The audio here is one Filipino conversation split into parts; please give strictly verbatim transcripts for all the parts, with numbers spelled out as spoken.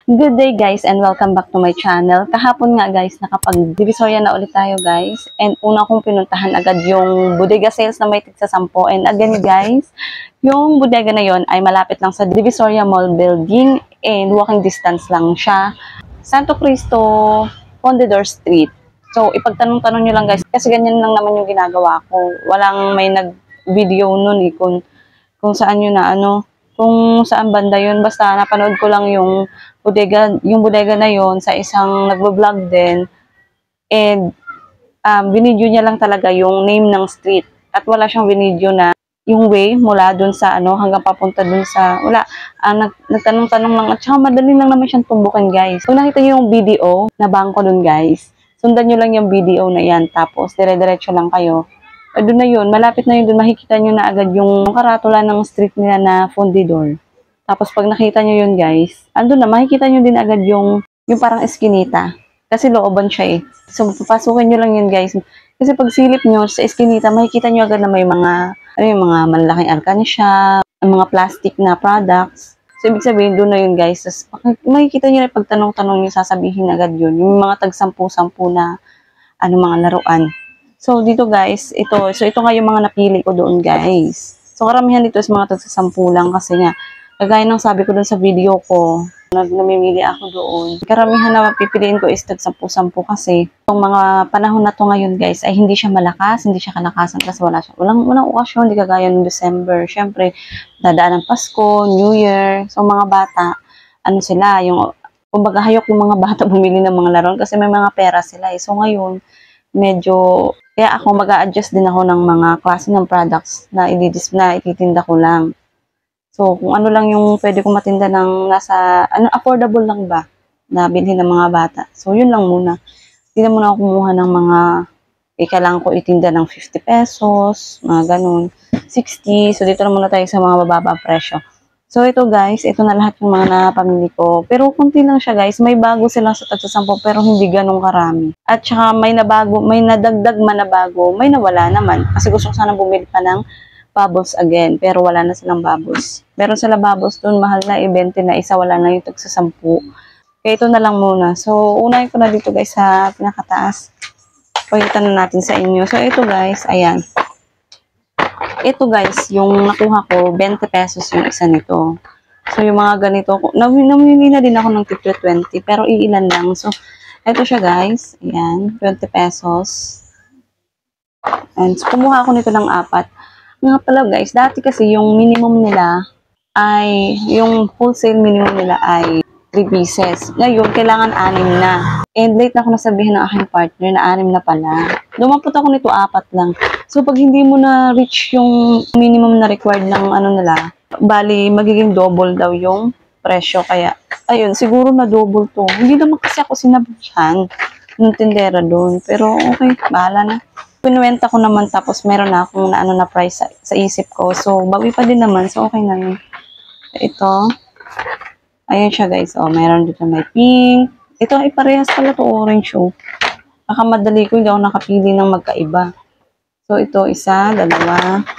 Good day guys and welcome back to my channel. Kahapon nga guys, nakapag-divisoria na ulit tayo guys. And una kong pinuntahan agad yung bodega sales na may tigsa sampo. And again guys, yung bodega na yon ay malapit lang sa Divisoria Mall building and walking distance lang siya. Santo Cristo, Pondedor Street. So ipagtanong-tanong nyo lang guys, kasi ganyan lang naman yung ginagawa ko. Walang may nag-video nun eh kung, kung saan yun na ano, kung saan banda yun. Basta napanood ko lang yung bodega, yung bodega na yon sa isang nagbo-vlog din. And um, binidyo niya lang talaga yung name ng street. At wala siyang binidyo na yung way mula dun sa ano hanggang papunta dun sa wala. Uh, nag, nagtanong-tanong lang at saka madali lang naman siyang tumbukan guys. Kung nakita niyo yung B D O na bangko dun guys, sundan niyo lang yung B D O na yan. Tapos dire-diretso lang kayo. Doon na yun, malapit na yun, doon makikita nyo na agad yung karatula ng street nila na Fundidor. Tapos pag nakita nyo yun guys, andun na, makikita nyo din agad yung, yung parang eskinita. Kasi looban siya eh. So papasukin nyo lang yun guys. Kasi pag silip nyo sa eskinita, makikita nyo agad na may mga, ano yung mga malalaking alkansya, mga plastic na products. So ibig sabihin, doon na yun guys. Tapos makikita nyo na pagtanong-tanong nyo, sasabihin agad yun. Yung mga tag-sampu-sampu na ano, mga laruan. So, dito guys, ito. So, ito nga yung mga napili ko doon guys. So, karamihan dito is mga tagsasampu lang kasi nga, kagaya ng sabi ko doon sa video ko, nag namimili ako doon. Karamihan na mapipiliin ko is tagsampu-sampu kasi itong mga panahon na to ngayon guys, ay hindi siya malakas, hindi siya kalakasan kasi wala siya. Walang, walang okasyon, hindi kagaya ng December. Siyempre, dadaan ng Pasko, New Year. So, mga bata, ano sila, yung, kumbaga hayok yung mga bata bumili ng mga laruan kasi may mga pera sila eh. So, ngayon, medyo, kaya ako mag-a-adjust din ako ng mga klase ng products na, i-dis na ititinda ko lang. So, kung ano lang yung pwede kong matinda ng nasa, ano, affordable lang ba na bilhin ng mga bata. So, yun lang muna. Hindi na muna ako kumuha ng mga, eh, kailangan ko itinda ng fifty pesos, mga ganun, sixty. So, dito na muna tayo sa mga bababa presyo. So, ito guys, ito na lahat yung mga napamili ko. Pero kunti lang siya guys. May bago silang sa tagsasampo pero hindi ganun karami. At saka may nabago, may nadagdag man na bago, may nawala naman. Kasi gusto ko sana bumili pa ng bubbles again. Pero wala na silang bubbles. Meron sila bubbles dun, mahal na, ibente na isa, wala na yung tagsasampu. Kaya ito na lang muna. So, unahin ko na dito guys sa pinakataas. Pakita na natin sa inyo. So, ito guys, ayan. Ito guys, yung nakuha ko, twenty pesos yung isa nito. So, yung mga ganito, namili na din ako ng twenty, pero iilan lang. So, ito siya guys, ayan, twenty pesos. And so, kumuha ako nito ng apat. Nga pala guys, dati kasi yung minimum nila ay, yung wholesale minimum nila ay three pieces. Ngayon, kailangan anim na. And late na ako nasabihin ng aking partner na anim na pala. Lumapot ako nito, apat lang. So, pag hindi mo na reach yung minimum na required ng ano nila, bali, magiging double daw yung presyo. Kaya, ayun, siguro na double to. Hindi naman kasi ako sinabihan ng tindera doon. Pero, okay, bahala na. Pinuwenta ko naman tapos meron na akong na, ano, na price sa, sa isip ko. So, bawi pa din naman. So, okay na yun. Ito. Ayan siya guys. Oh, meron dito may pink. Ito ay parehas pala to orange. Oh. Baka madali ko, hindi ako nakapili ng magkaiba. So, ito, isa, dalawa.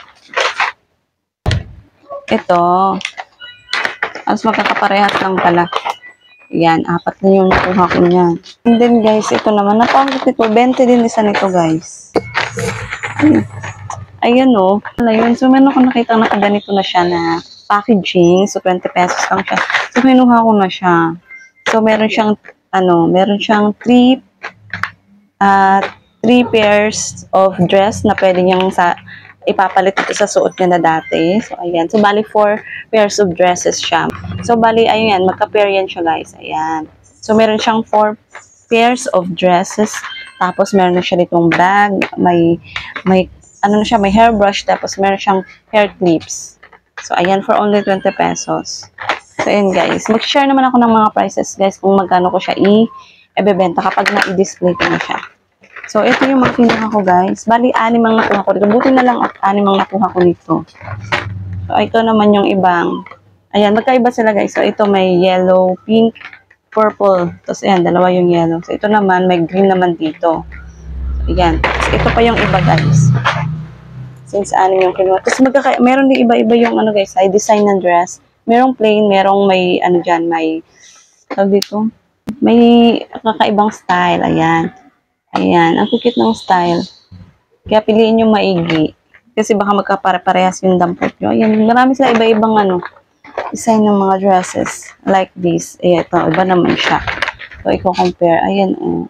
Ito. Alas magkakaparehas lang pala. Ayan, apat na yung nakuha ko niyan. And then, guys, ito naman. Napakagod ito. twenty din isa nito, guys. Ayan, Ayan o. Ayun. So, meron ako nakita na ganito na siya na packaging. So, twenty pesos lang siya. So, kinuha ko na siya. So, meron siyang, ano, meron siyang three, at uh, three pairs of dress na pwede niyang sa, ipapalit ito sa suot niya na dati. So, ayan. So, bali, four pairs of dresses siya. So, bali, ayun yan. Magka-pair yan siya, guys. Ayan. So, meron siyang four pairs of dresses. Tapos, meron na siya ditong bag. May, may, ano na siya, may hairbrush. Tapos, meron siyang hair clips. So, ayan, for only twenty pesos. So, ayan, guys. Mag-share naman ako ng mga prices, guys, kung magkano ko siya i-ebebenta kapag na-i-display ko na siya. So, ito yung mga kinuha ko, guys. Bali, anim ang nakuha ko dito. Buti na lang at anim ang nakuha ko nito. So, ito naman yung ibang. Ayan, magkaiba sila, guys. So, ito may yellow, pink, purple. Tapos, ayan, dalawa yung yellow. So, ito naman, may green naman dito. So, ayan. Tapos, ito pa yung iba, guys. Since anim yung kinuha. Tapos, magkaka meron din iba-iba yung, ano, guys, ay design ng dress. Merong plain, merong may, ano dyan, may tawag dito, may kakaibang style. Ayan. Ayan. Ang kukit ng style. Kaya piliin nyo maigi. Kasi baka magkapare-parehas yung dampot nyo. Ayan. Marami sila iba-ibang ano, design ng mga dresses. Like this. Ayan. Ito. Iba naman siya. So, i-compare. Ayan. Oh.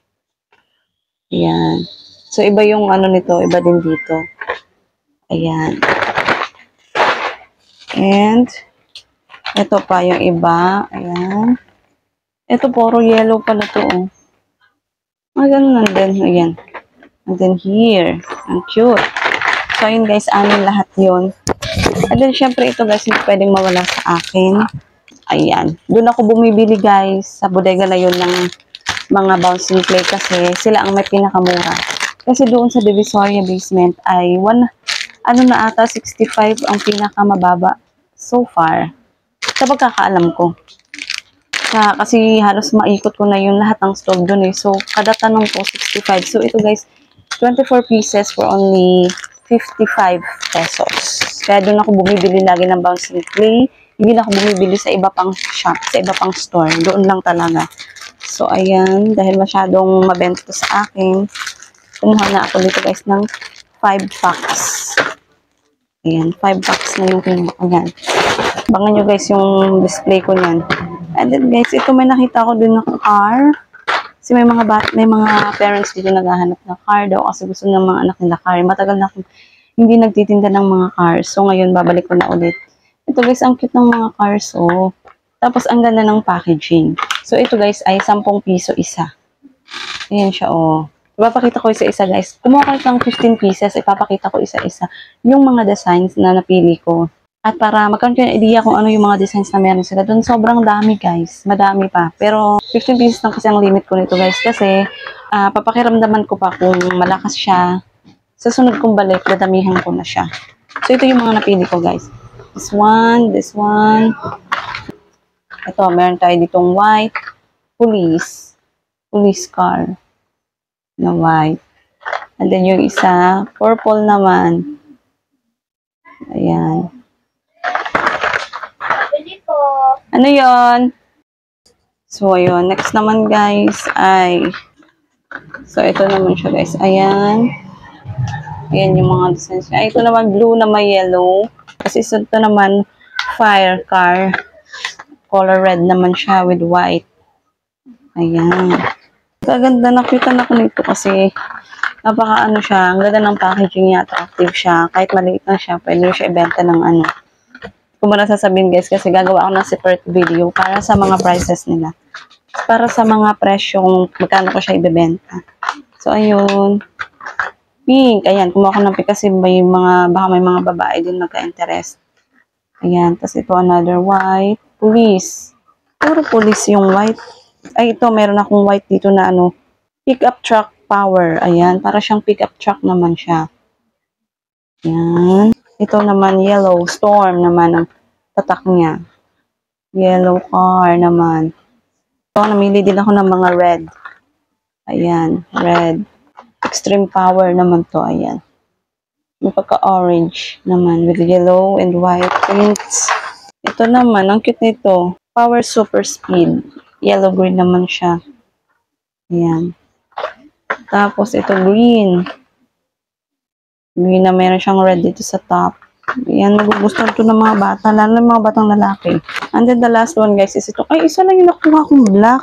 Ayan. So, iba yung ano nito. Iba din dito. Ayan. And, ito pa yung iba. Ayan. Ito, puro yellow pala to, oh. Ah, ganun lang din. Ayan. And then here. Ang cute. So, ayun guys, anin lahat yun. And then, syempre, ito guys, hindi pwedeng mawala sa akin. Ayan. Doon ako bumibili guys, sa bodega na yun ng mga bouncing clay kasi sila ang may pinakamura. Kasi doon sa Divisoria basement ay one, ano na ata, sixty-five ang pinakamababa so far. Sa pagkakaalam ko. Sa, kasi halos maikot ko na yun lahat ng stove doon eh. So, kada tanong ko, sixty-five. So, ito guys, twenty-four pieces for only fifty-five pesos. Kaya doon ako bumibili lagi ng bouncing clay. Hindi na ako bumibili sa iba pang shop, sa iba pang store. Doon lang talaga. So, ayan. Dahil masyadong mabento sa akin, kumuha na ako dito guys ng five packs. Ayan, five packs na yung kinuha. Ayan. Abangan nyo guys yung display ko niyan. And then guys, ito may nakita ko din ng car. Kasi may mga bat may mga parents dito naghahanap ng car daw kasi gusto ng mga anak nila car. Matagal na akong hindi nagtitinda ng mga cars. So ngayon babalik ko na ulit. Ito guys, ang cute ng mga cars, oh. Tapos ang ganda ng packaging. So ito guys ay ten piso isa. Ayan siya, oh. Ipapakita ko isa-isa guys. Kumuha ko ng fifteen pieces, ipapakita ko isa-isa yung mga designs na napili ko. At para magkaroon kayo ng idea kung ano yung mga designs na meron sila. Doon sobrang dami guys. Madami pa. Pero fifteen pieces lang kasi ang limit ko nito guys. Kasi uh, papakiramdaman ko pa kung malakas siya. Sa sunod kong balik, dadamihan ko na siya. So ito yung mga napili ko guys. This one, this one. Ito, meron tayo ditong white. Police. Police car. Na white. And then yung isa, purple naman. Ayan. Ano yon? So, ayun. Next naman, guys, ay... So, ito naman siya, guys. Ayan. Ayan yung mga designs niya. Ito naman, blue na may yellow. Kasi ito naman, fire car. Color red naman siya with white. Ayan. Kaganda, nakita na ko nito kasi napaka ano siya. Ang ganda ng packaging niya. Attractive siya. Kahit maliit na siya, pwede siya ibenta ng ano. Kung ba nasasabihin guys, kasi gagawa ako ng separate video para sa mga prices nila. Para sa mga presyong magkano ko siya ibebenta. So, ayun. Pink. Ayan, kumuha ko ng pink kasi may mga, baka may mga babae din magka-interest. Ayan. Tapos ito, another white. Police. Puro police yung white. Ay, ito, meron akong white dito na ano, pick-up truck power. Ayan, para siyang pick-up truck naman siya. Ayan. Ito naman, yellow. Storm naman ang tatak niya. Yellow car naman. Ito, namili din ako ng mga red. Ayan, red. Extreme power naman to. Ayan. May pagka-orange naman with yellow and white prints. Ito naman, ang cute nito. Power super speed. Yellow-green naman siya. Ayan. Tapos, ito green. Green na meron siyang red dito sa top. Ayan, nagugustuhan ito ng mga bata. Lalo ng mga batang lalaki. And then, the last one, guys, is ito. Ay, isa lang yung nakuha kong black.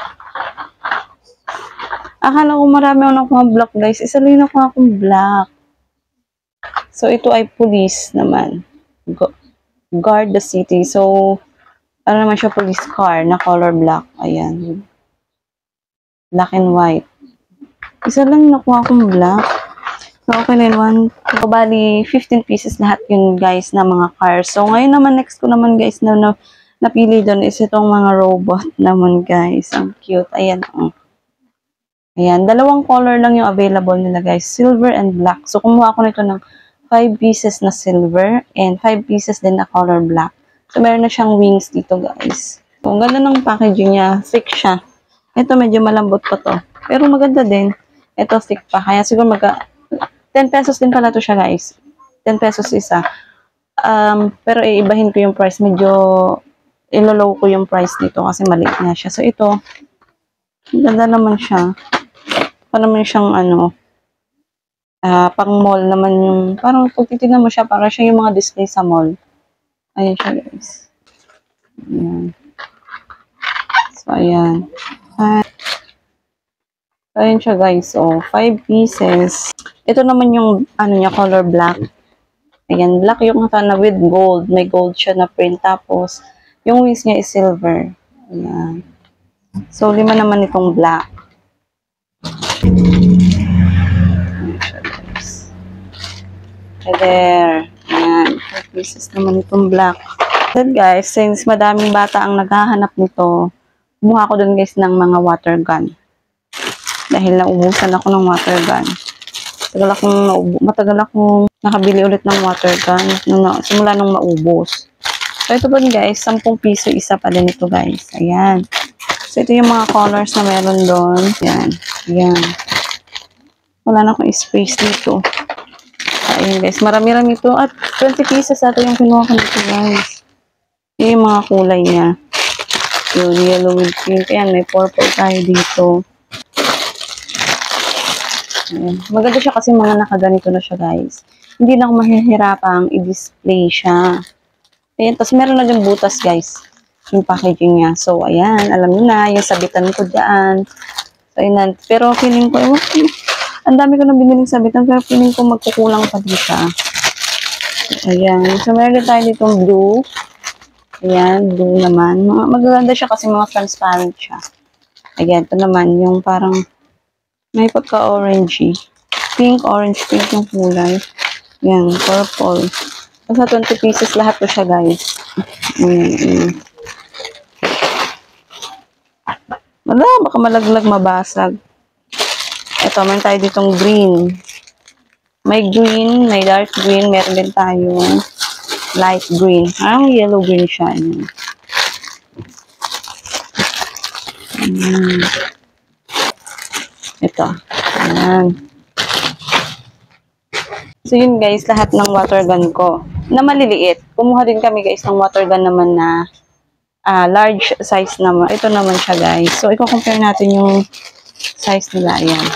Akala ko marami ako nakuha black, guys. Isa lang yung nakuha kong black. So, ito ay police naman. Go guard the city. So, ano naman siya, police car na color black. Ayan. Black and white. Isa lang nakuha kong black. So, okay na yun. One, so, bali, fifteen pieces lahat yun, guys, na mga cars. So, ngayon naman, next ko naman, guys, na, na napili doon is itong mga robot naman, guys. Ang cute. Ayan. Oh. Ayan. Dalawang color lang yung available nila, guys. Silver and black. So, kumuha ako nito ng five pieces na silver and five pieces din na color black. So, meron na siyang wings dito, guys. So, ang ganda ng packaging niya. Thick siya. Ito, medyo malambot pa to. Pero maganda din. Ito, thick pa. Kaya siguro magka... ten pesos din pala to siya, guys. ten pesos isa. Um, pero iibahin ko yung price. Medyo ilolow ko yung price nito kasi maliit na siya. So, ito, ganda naman siya. Pa naman siyang, ano, uh, pang mall naman yung, parang pag titignan mo siya, parang siya yung mga display sa mall. Ayan siya, guys. Ayan. So, ayan. Ayan. Ayan siya, guys. So, five pieces. Ito naman yung, ano niya, color black. Ayan, black yung kana with gold. May gold siya na print. Tapos, yung wings niya is silver. Ayan. So, lima naman itong black. Ayan siya, guys. Okay, there. Ayan. five pieces naman itong black. Then, guys, since madaming bata ang naghahanap nito, kumuha ko dun, guys, ng mga water gun. Dahil naubusan ako ng water gun. Matagal akong, matagal akong nakabili ulit ng water gun nung, simula nung maubos. So, ito po guys, sampung piso isa pa din ito guys. Ayan. So, ito yung mga colors na meron doon. Ayan. Ayan. Wala na akong space dito. Ayan guys, marami-rami ito. At twenty pieces ito yung kinuha ko dito guys. Ayan yung mga kulay niya. Yung yellow with pink. Ayan, may purple tayo dito. Ayan. Maganda siya kasi mga nakaganito na siya guys. Hindi na ako mahihirapang i-display siya. Ayan, tapos meron na din butas guys. Yung packaging niya. So, ayan, alam niyo na, yung sabitan ko dyan. So, ayan. Pero feeling ko, ewan, ang dami ko na biniling sabitan, pero feeling ko magkukulang pa dito. Ayan. So, meron din tayo ditong blue. Ayan, blue naman. Magaganda siya kasi mga transparent siya. Ayan, ito naman, yung parang may pagka-orangey. Pink, orange, pink yung kulay. Yan, purple. Basta twenty pieces lahat to siya, guys. Mm-hmm. Wala, baka malaglag, mabasag. Ito, meron tayo ditong green. May green, may dark green. Meron din tayo light green. Parang yellow green siya. Ayan. Ito. Ayan. So, yun guys, lahat ng water gun ko na maliliit. Kumuha din kami guys ng water gun naman na uh, large size naman. Ito naman siya guys. So, i-compare natin yung size nila. Ayan.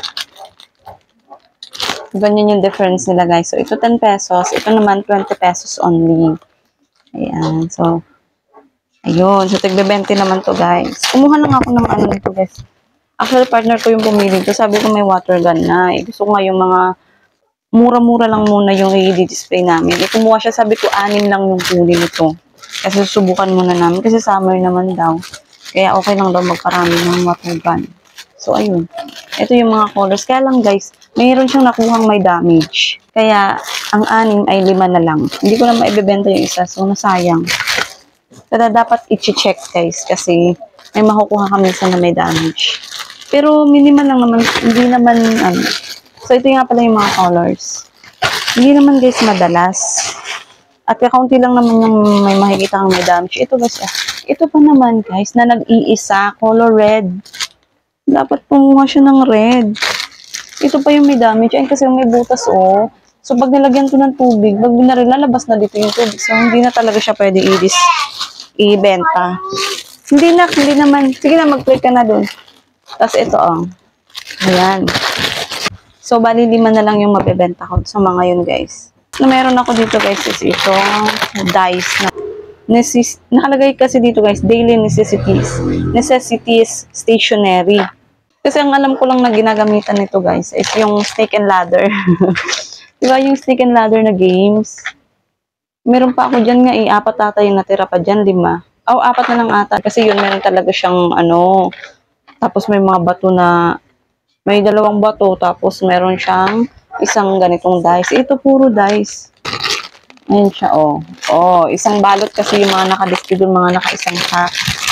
Ganyan yung difference nila guys. So, ito ten pesos. Ito naman twenty pesos only. Ayan. So, ayun. So, tigbe twenty naman to guys. Kumuha lang ako ng ano nito guys. Actually, partner ko yung pumili ko. Sabi ko may water gun na. Eh, gusto ko nga yung mga mura-mura lang muna yung i-display namin. Eh, kumuha siya, sabi ko, anim lang yung huli nito. Kasi susubukan muna namin. Kasi summer naman daw. Kaya okay lang daw magparami ng water gun. So, ayun. Ito yung mga colors. Kaya lang, guys, mayroon siyang nakuhang may damage. Kaya, ang anim ay lima na lang. Hindi ko na maibibenta yung isa. So, nasayang. Kaya dapat i-check, guys. Kasi, may makukuha kami sa na may damage. Pero minimal lang naman, hindi naman, ano. So, ito nga pala yung mga colors. Hindi naman guys madalas. At kakaunti lang naman yung may makikita kang may damage. Ito guys, ah, ito pa naman guys, na nag-iisa, color red. Dapat pumuha siya ng red. Ito pa yung may damage. Ay, kasi may butas, oh. So, pag nilagyan ko ng tubig, pag binaril, lalabas na dito yung tubig. So, hindi na talaga siya pwede i-dis, i-benta. Hindi na, hindi naman. Sige na, mag-click ka na dun. Tapos ito, oh. Ayan. So, bali lima na lang yung mabibenta ko sa mga yun, guys. Na meron ako dito, guys, is itong dice na Necess nakalagay kasi dito, guys, daily necessities. Necessities stationery. Kasi ang alam ko lang na ginagamitan nito, guys, is yung snake and ladder. Diba yung snake and ladder na games? Meron pa ako dyan nga, eh. Apat ata yung natira pa dyan, lima. Oh, apat na lang ata. Kasi yun, meron talaga siyang, ano, tapos may mga bato na, may dalawang bato, tapos meron siyang isang ganitong dice. Ito, puro dice. Ayan siya, oh. Oh, isang balot kasi yung mga nakadisplay doon, mga naka-isang pack.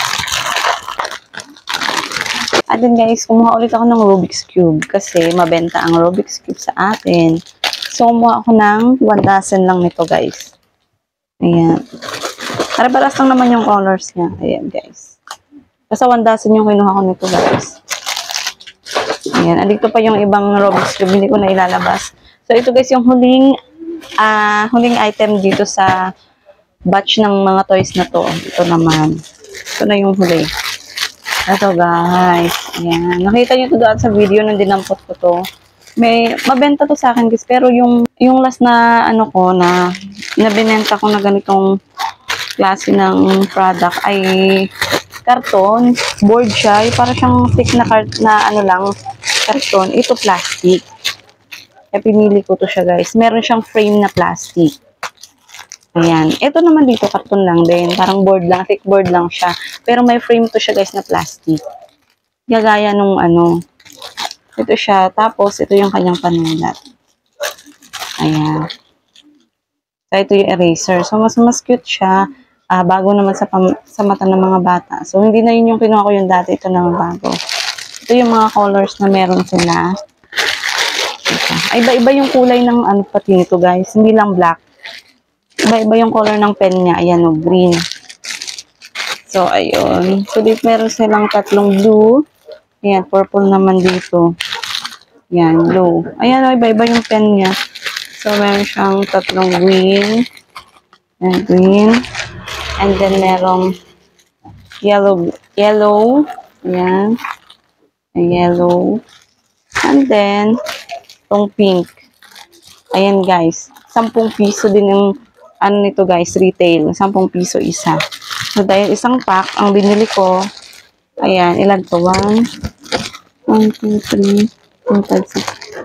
At then guys, kumuha ulit ako ng Rubik's Cube kasi mabenta ang Rubik's Cube sa atin. So, kumuha ako ng one dozen lang nito, guys. Ayan. Para-paras lang naman yung colors niya. Ayan, guys. Basta one dozen yung kinuha ko nito, guys. Ayan. Andito pa yung ibang Rubik's Cube. Hindi ko na ilalabas. So, ito guys yung huling, uh, huling item dito sa batch ng mga toys na to. Ito naman. Ito na yung huli. Ito guys. Ayan. Nakita nyo to doon sa video nung dinampot ko to. May, mabenta to sa akin guys. Pero yung, yung last na ano ko na, na binenta ko na ganitong klase ng product ay karton. Board siya. Yung para siyang thick na, na ano lang, karton. Ito plastic. Kaya pinili ko to siya guys. Meron siyang frame na plastic. Ayan. Ito naman dito, karton lang din. Parang board lang, thick board lang siya. Pero may frame to siya guys na plastic. Gagaya nung ano. Ito siya. Tapos, ito yung kanyang panulat. Ayan. So, ito yung eraser. So, mas mas cute siya. Uh, bago naman sa, sa mata ng mga bata. So, hindi na yun yung kinuha ko yung dati. Ito naman bago. Ito yung mga colors na meron sila. Ay, iba-iba yung kulay ng ano pati nito guys. Hindi lang black. Iba-iba yung color ng pen niya. Ayan o, green. So, ayun. So, dito meron silang tatlong blue. Ayan, purple naman dito. Ayan, blue. Ayan o, iba-iba yung pen niya. So, meron siyang tatlong green. Ayan, green. And then, merong yellow. Yellow. Ayan. Yellow. And then, itong pink. Ayan, guys. Sampung piso din yung ano nito guys, retail. Sampung piso isa. So, dahil isang pack, ang binili ko, ayan, ilan to? One, one, two, three, four, five, six.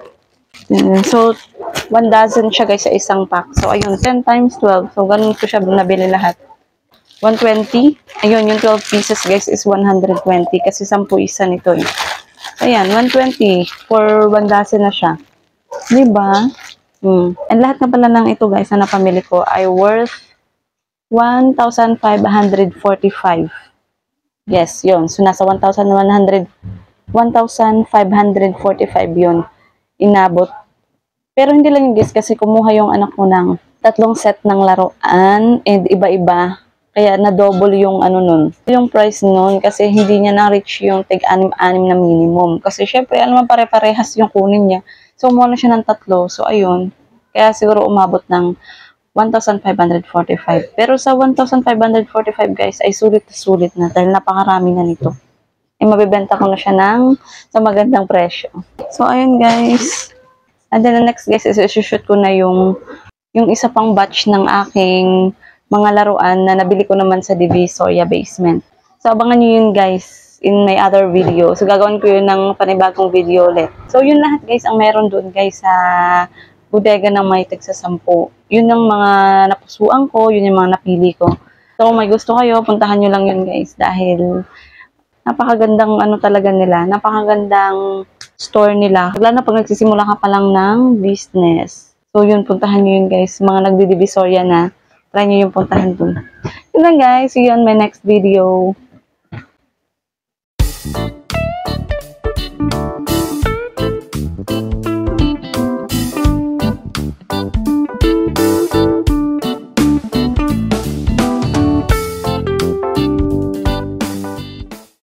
So, one dozen siya guys sa isang pack. So, ayun, ten times twelve. So, ganun ko siya nabili lahat. one twenty. Ayun, yung twelve pieces guys is one hundred twenty kasi sampu isa nito eh. So, ayan, one twenty for one dozen na siya. Diba? Hmm. And lahat na pala ng ito guys na napamili ko ay worth one thousand five hundred forty-five. Yes, yun. So, nasa one thousand one hundred, one thousand five hundred forty-five yun. Inabot. Pero hindi lang yung guys kasi kumuha yung anak ko ng tatlong set ng laruan and iba-iba. Kaya na-double yung ano nun. Yung price nun kasi hindi niya na-reach yung tig-anim-anim na minimum. Kasi syempre, alam mo pare-parehas yung kunin niya. So, umuha na siya ng tatlo. So, ayun. Kaya siguro umabot ng one thousand five hundred forty-five. Pero sa one thousand five hundred forty-five guys, ay sulit na sulit na dahil napakarami na nito. Eh, mabibenta ko na siya ng sa magandang presyo. So, ayun guys. And then the next guys is isushoot ko na yung yung isa pang batch ng aking mga laruan na nabili ko naman sa Divisoria Basement. So, abangan nyo yun guys in my other video. So, gagawin ko yun ng panibagong video ulit. So, yun lahat guys ang meron doon guys sa bodega ng may tig sa sampo. Yun ang mga napusuan ko, yun yung mga napili ko. So, kung may gusto kayo, puntahan nyo lang yun guys dahil napakagandang ano talaga nila, napakagandang store nila. Lalo na pag nagsisimula ka pa lang ng business. So, yun, puntahan nyo yun guys. Mga nagdi-Divisoria na, try nyo yung puntahan dun. Yun lang guys, see you on my next video.